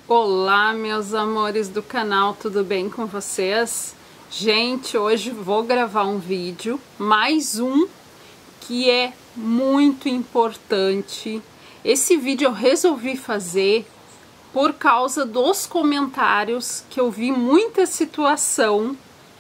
Olá, meus amores do canal, tudo bem com vocês? Gente, hoje vou gravar um vídeo, mais um, que é muito importante. Esse vídeo eu resolvi fazer por causa dos comentários, que eu vi muita situação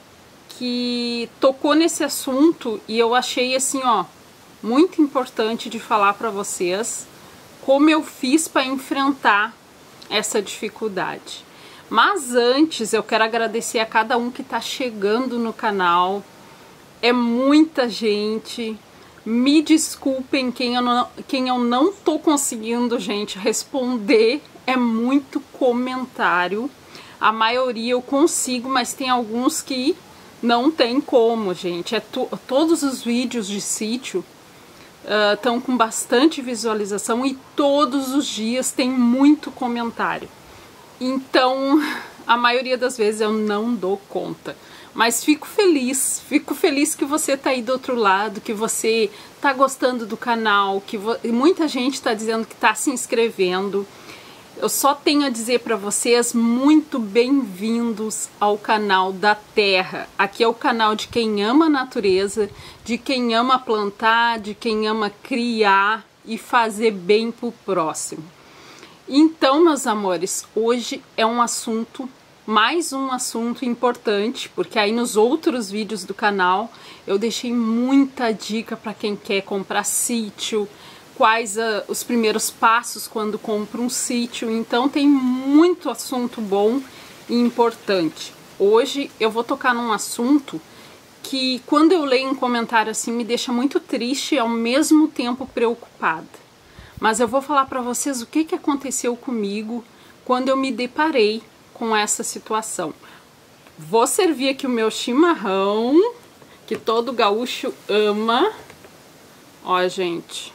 que tocou nesse assunto e eu achei assim, ó, muito importante de falar para vocês como eu fiz para enfrentar essa dificuldade. Mas antes eu quero agradecer a cada um que está chegando no canal. É muita gente. Me desculpem quem eu não tô conseguindo, gente, responder. É muito comentário. A maioria eu consigo, mas tem alguns que não tem como, gente. Todos os vídeos de sítio estão com bastante visualização e todos os dias tem muito comentário. Então, a maioria das vezes eu não dou conta. Mas fico feliz que você tá aí do outro lado, que você tá gostando do canal, que muita gente tá dizendo que tá se inscrevendo. Eu só tenho a dizer para vocês, muito bem-vindos ao canal da Terra. Aqui é o canal de quem ama a natureza, de quem ama plantar, de quem ama criar e fazer bem pro próximo. Então, meus amores, hoje é um assunto, mais um assunto importante, porque aí nos outros vídeos do canal eu deixei muita dica para quem quer comprar sítio, quais os primeiros passos quando compra um sítio. Então tem muito assunto bom e importante. Hoje eu vou tocar num assunto que quando eu leio um comentário assim me deixa muito triste e ao mesmo tempo preocupada. Mas eu vou falar para vocês o que aconteceu comigo quando eu me deparei com essa situação. Vou servir aqui o meu chimarrão, que todo gaúcho ama. Ó, gente.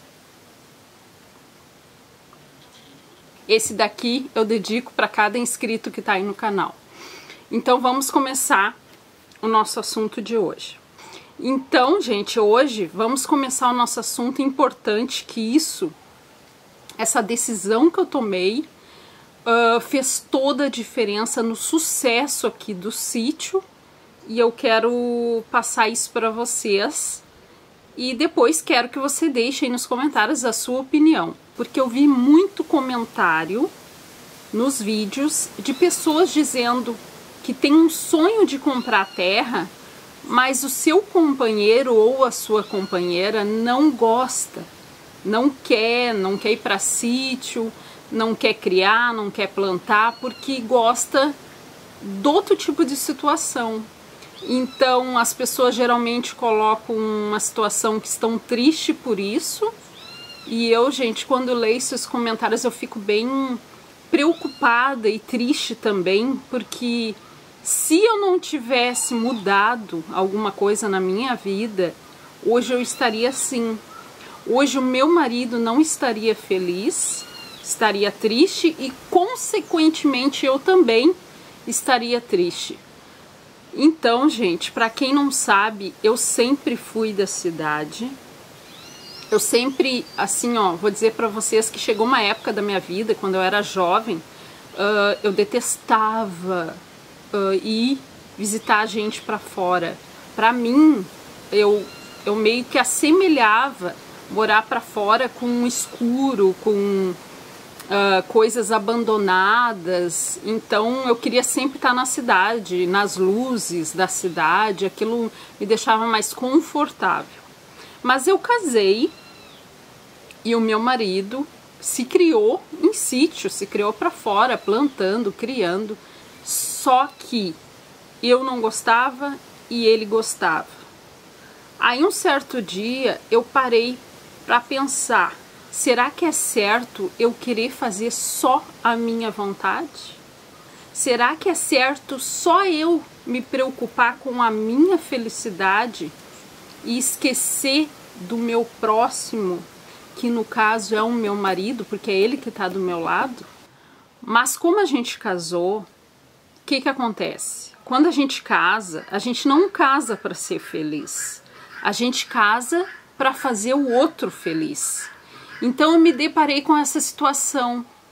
Esse daqui eu dedico para cada inscrito que tá aí no canal. Então vamos começar o nosso assunto de hoje. Então, gente, hoje vamos começar o nosso assunto importante, que essa decisão que eu tomei fez toda a diferença no sucesso aqui do sítio e eu quero passar isso para vocês. E depois quero que você deixe aí nos comentários a sua opinião, porque eu vi muito comentário nos vídeos de pessoas dizendo que tem um sonho de comprar terra, mas o seu companheiro ou a sua companheira não gosta, não quer ir para sítio, não quer criar, não quer plantar, porque gosta de outro tipo de situação. Então as pessoas geralmente colocam uma situação que estão tristes por isso. E eu, gente, quando leio esses comentários eu fico bem preocupada e triste também, porque se eu não tivesse mudado alguma coisa na minha vida, hoje eu estaria assim. Hoje o meu marido não estaria feliz, estaria triste e consequentemente eu também estaria triste. Então, gente, para quem não sabe, eu sempre fui da cidade. Eu sempre, assim, ó, vou dizer para vocês que chegou uma época da minha vida, quando eu era jovem, eu detestava ir visitar a gente para fora. Para mim, eu meio que assemelhava morar para fora com um escuro, com coisas abandonadas. Então eu queria sempre estar na cidade, nas luzes da cidade, aquilo me deixava mais confortável. Mas eu casei e o meu marido se criou em sítio, se criou para fora, plantando, criando, só que eu não gostava e ele gostava. Aí um certo dia eu parei para pensar, será que é certo eu querer fazer só a minha vontade? Será que é certo só eu me preocupar com a minha felicidade e esquecer do meu próximo, que no caso é o meu marido, porque é ele que está do meu lado? Mas como a gente casou, o que acontece? Quando a gente casa, a gente não casa para ser feliz. A gente casa para fazer o outro feliz. Então eu me deparei com essa situação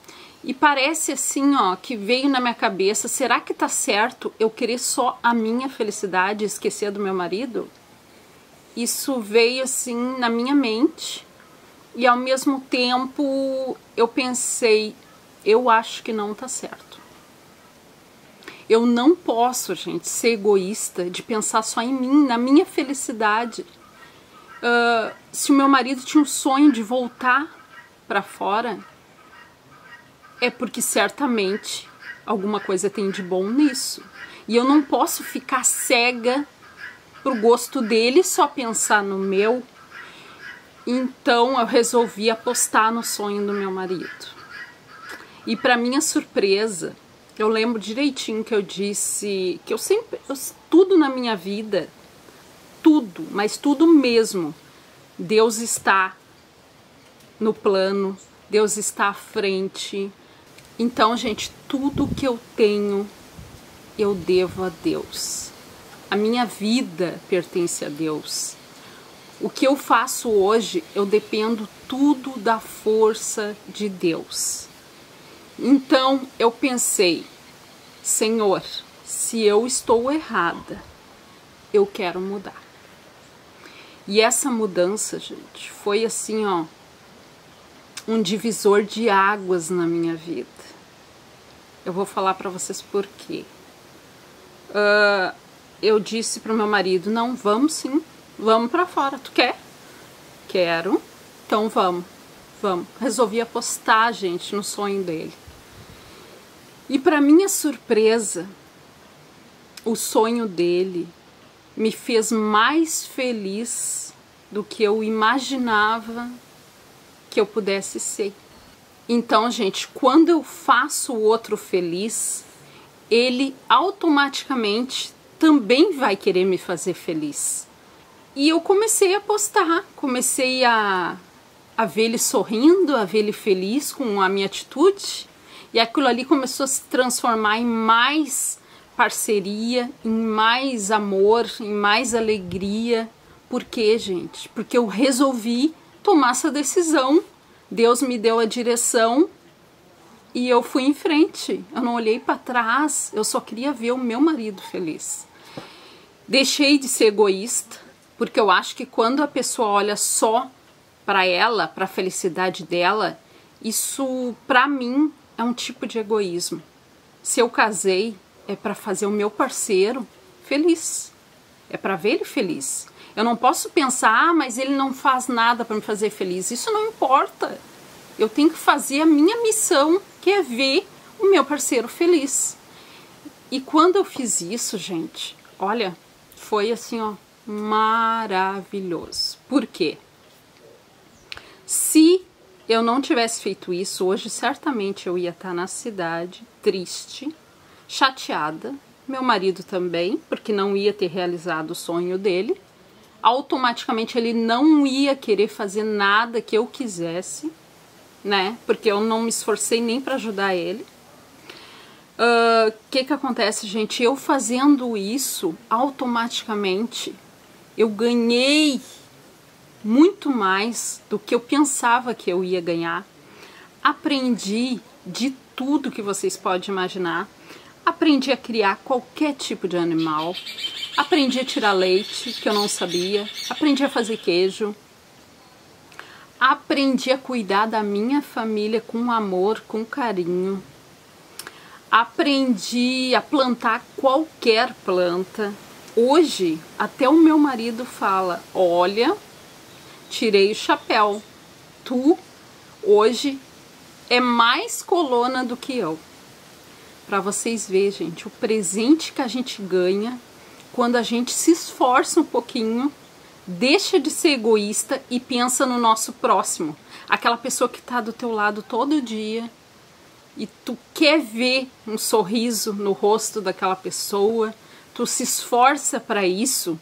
E parece assim, ó, que veio na minha cabeça, será que tá certo eu querer só a minha felicidade e esquecer do meu marido? Isso veio assim na minha mente e ao mesmo tempo eu pensei, eu acho que não tá certo. Eu não posso, gente, ser egoísta de pensar só em mim, na minha felicidade. Se o meu marido tinha um sonho de voltar para fora, é porque certamente alguma coisa tem de bom nisso. E eu não posso ficar cega pro gosto dele, só pensar no meu. Então eu resolvi apostar no sonho do meu marido. E para minha surpresa, eu lembro direitinho que eu disse que tudo na minha vida, tudo, mas tudo mesmo, Deus está no plano, Deus está à frente. Então, gente, tudo que eu tenho, eu devo a Deus. A minha vida pertence a Deus. O que eu faço hoje, eu dependo tudo da força de Deus. Então, eu pensei, Senhor, se eu estou errada, eu quero mudar. E essa mudança, gente, foi assim, ó, um divisor de águas na minha vida. Eu vou falar para vocês por quê. Eu disse pro meu marido, não, vamos sim, vamos para fora. Tu quer? Quero. Então vamos. Resolvi apostar, gente, no sonho dele. E para minha surpresa, o sonho dele me fez mais feliz do que eu imaginava que eu pudesse ser. Então, gente, quando eu faço o outro feliz, ele automaticamente também vai querer me fazer feliz. E eu comecei a apostar, comecei a ver ele sorrindo, a ver ele feliz com a minha atitude, e aquilo ali começou a se transformar em mais parceria, em mais amor, em mais alegria. Por quê, gente? Porque eu resolvi tomar essa decisão. Deus me deu a direção e eu fui em frente. Eu não olhei para trás, eu só queria ver o meu marido feliz. Deixei de ser egoísta, porque eu acho que quando a pessoa olha só para ela, para a felicidade dela, isso para mim é um tipo de egoísmo. Se eu casei, é para fazer o meu parceiro feliz. É para ver ele feliz. Eu não posso pensar, mas ele não faz nada para me fazer feliz. Isso não importa. Eu tenho que fazer a minha missão, que é ver o meu parceiro feliz. E quando eu fiz isso, gente, olha, foi assim, ó, maravilhoso. Por quê? Se eu não tivesse feito isso, hoje certamente eu ia estar na cidade, triste, chateada, meu marido também, porque não ia ter realizado o sonho dele. Automaticamente ele não ia querer fazer nada que eu quisesse, né? Porque eu não me esforcei nem para ajudar ele. Que acontece, gente? Eu fazendo isso, automaticamente eu ganhei muito mais do que eu pensava que eu ia ganhar. Aprendi de tudo que vocês podem imaginar. Aprendi a criar qualquer tipo de animal. Aprendi a tirar leite, que eu não sabia. Aprendi a fazer queijo. Aprendi a cuidar da minha família com amor, com carinho. Aprendi a plantar qualquer planta. Hoje, até o meu marido fala, olha, tirei o chapéu. Tu, hoje, é mais colona do que eu. Para vocês verem, gente, o presente que a gente ganha quando a gente se esforça um pouquinho, deixa de ser egoísta e pensa no nosso próximo. Aquela pessoa que está do teu lado todo dia e tu quer ver um sorriso no rosto daquela pessoa, tu se esforça para isso,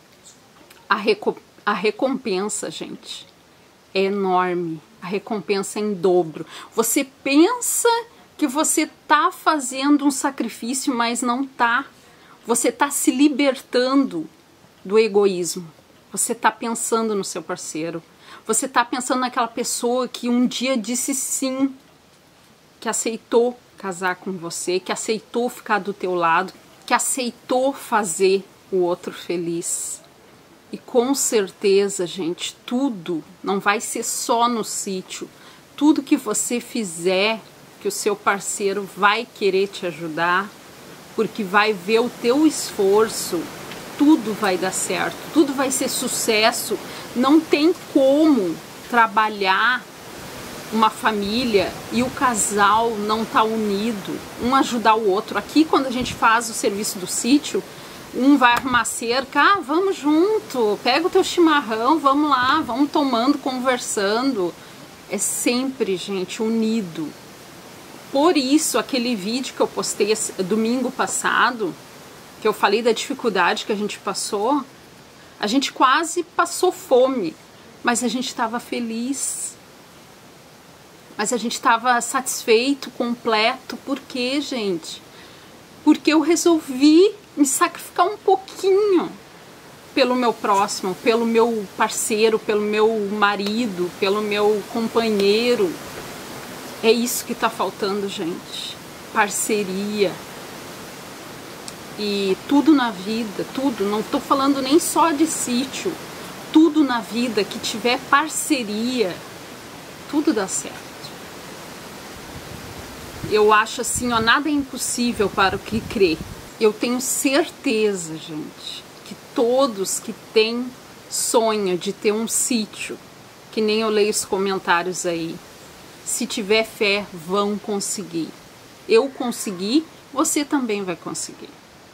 a recompensa, gente, é enorme. A recompensa é em dobro. Você pensa que você tá fazendo um sacrifício, mas não tá. Você tá se libertando do egoísmo. Você tá pensando no seu parceiro. Você tá pensando naquela pessoa que um dia disse sim, que aceitou casar com você, que aceitou ficar do teu lado, que aceitou fazer o outro feliz. E com certeza, gente, tudo não vai ser só no sítio. Tudo que você fizer, que o seu parceiro vai querer te ajudar, porque vai ver o teu esforço, tudo vai dar certo, tudo vai ser sucesso. Não tem como trabalhar uma família e o casal não tá unido, um ajudar o outro. Aqui, quando a gente faz o serviço do sítio, um vai arrumar cerca, vamos junto, pega o teu chimarrão, vamos lá, vamos tomando, conversando. É sempre, gente, unido. Por isso, aquele vídeo que eu postei domingo passado, que eu falei da dificuldade que a gente passou, a gente quase passou fome, mas a gente estava feliz. Mas a gente estava satisfeito, completo. Por quê, gente? Porque eu resolvi me sacrificar um pouquinho pelo meu próximo, pelo meu parceiro, pelo meu marido, pelo meu companheiro. É isso que está faltando, gente. Parceria. E tudo na vida, tudo, não estou falando nem só de sítio, tudo na vida que tiver parceria, tudo dá certo. Eu acho assim, ó, nada é impossível para o que crê. Eu tenho certeza, gente, que todos que têm sonho de ter um sítio, que nem eu leio os comentários aí, se tiver fé, vão conseguir. Eu consegui, você também vai conseguir.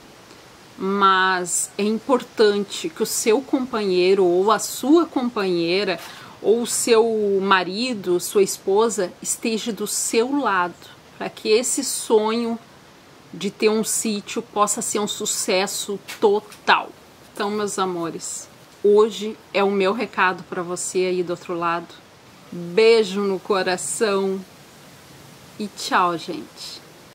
Mas é importante que o seu companheiro ou a sua companheira ou o seu marido, sua esposa esteja do seu lado, para que esse sonho de ter um sítio possa ser um sucesso total. Então, meus amores, hoje é o meu recado para você aí do outro lado. Beijo no coração e tchau, gente.